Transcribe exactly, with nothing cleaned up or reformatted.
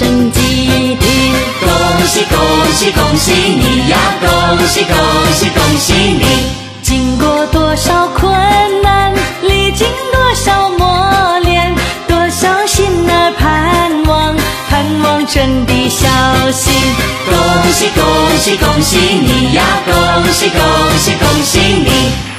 生吉利。 恭喜恭喜恭喜你呀！恭喜恭喜恭喜你！ 经过多少困难，历经多少磨练，多少心儿盼望，盼望真的消息。 恭喜恭喜恭喜你呀！恭喜恭喜恭喜你！